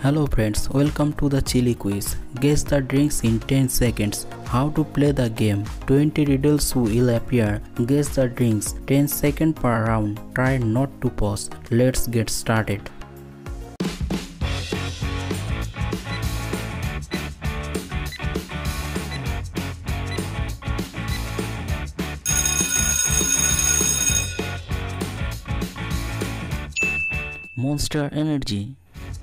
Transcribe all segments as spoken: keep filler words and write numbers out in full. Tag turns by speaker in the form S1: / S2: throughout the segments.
S1: Hello friends, welcome to the Chilli Quiz. Guess the drinks in ten seconds. How to play the game? twenty riddles will appear. Guess the drinks. ten seconds per round. Try not to pause. Let's get started. Monster Energy.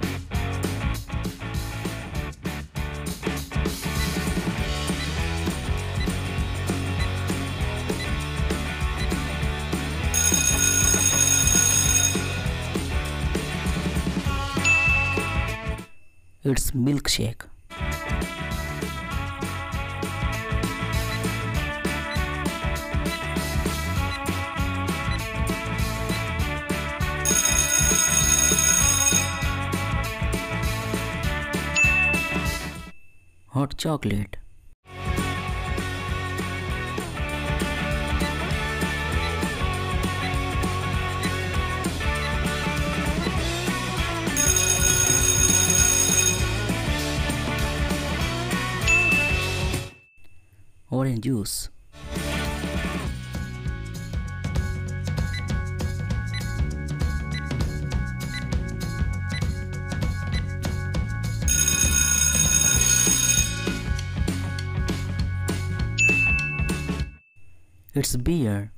S1: It's milkshake. Hot chocolate. Orange juice. It's beer.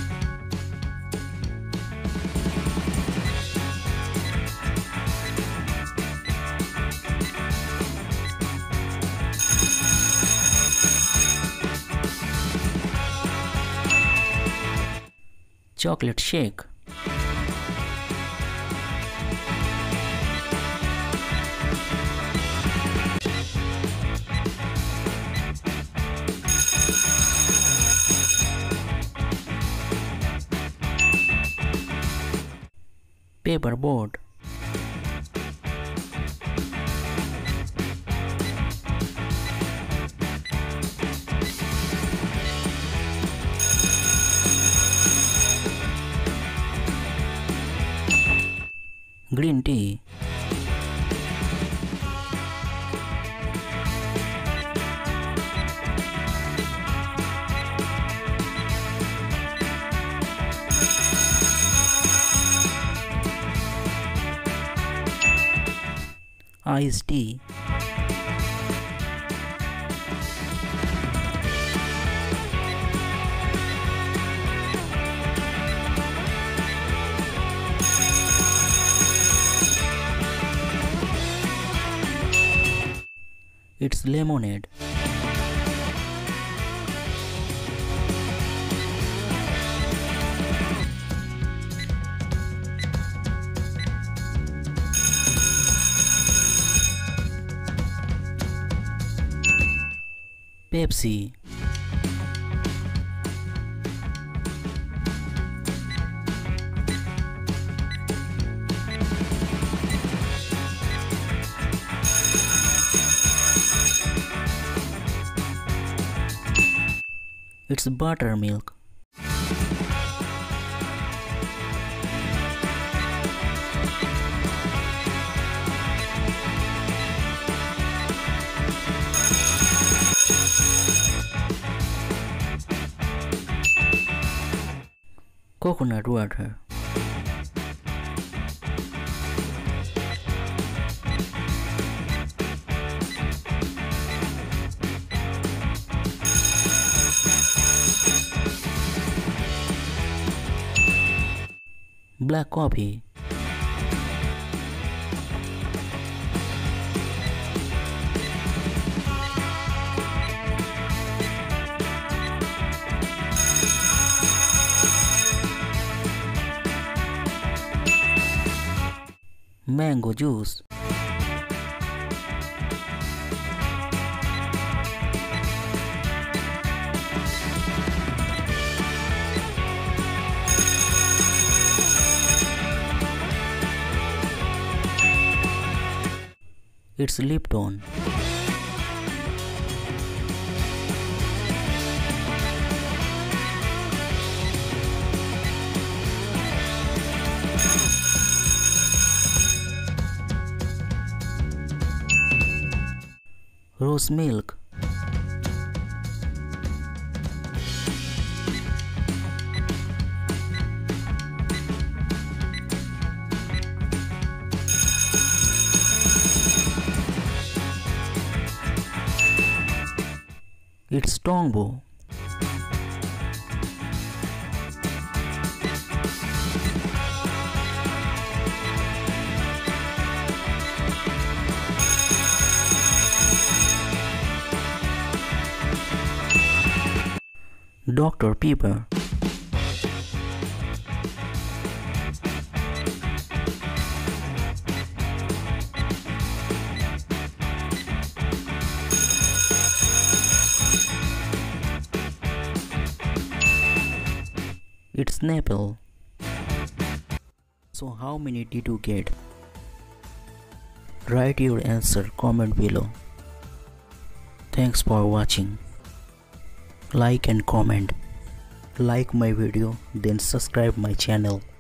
S1: Chocolate shake. Paperboard. Green tea. Iced tea. It's lemonade. Pepsi. It's buttermilk. Coconut water. Black coffee. Mango juice. It's Lipton. Rose milk. It's Tongbo. Doctor Pepper. It's Snapple. So how many did you get? Write your answer comment below. Thanks for watching. Like and comment. Like my video, then subscribe my channel.